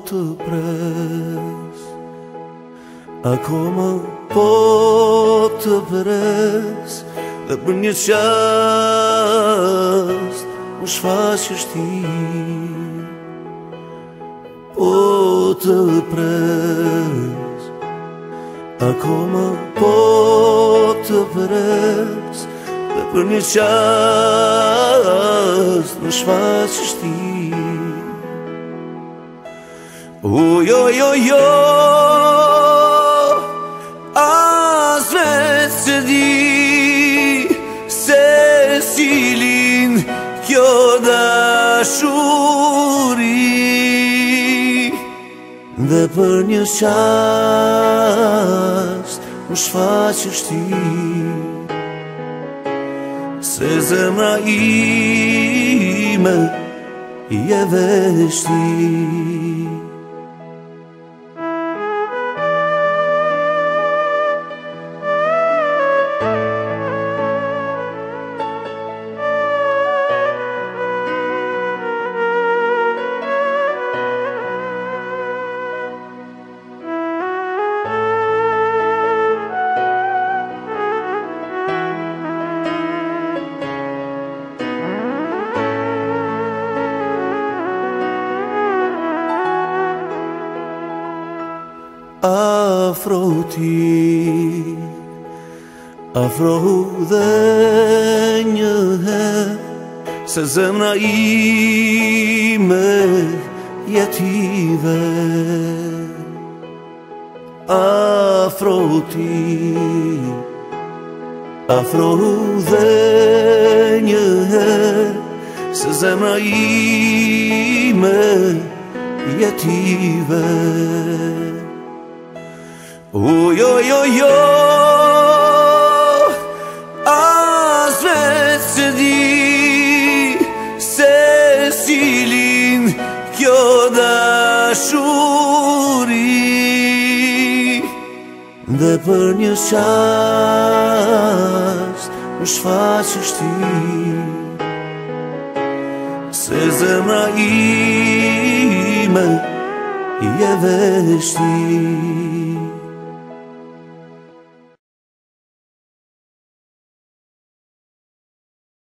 të pres, akoma po të pres, dhe për një qast më shfaqesh ti. Po të pres, akoma po të pres, dhe për një qast më shfaqesh ti. Jo, as vetë se di se cilin kjo dashuri, dhe për një qast më shfaqesh ti, se zemra ime je veç ti. Afro ti, afro dhe një herë, se zemra ime jetive. Afro ti, afro dhe një herë, se zemra ime jetive. As vetë se di se cilin kjo dashuri, dhe për një qast më shfaqesh ti, se zemra ime je veç ti.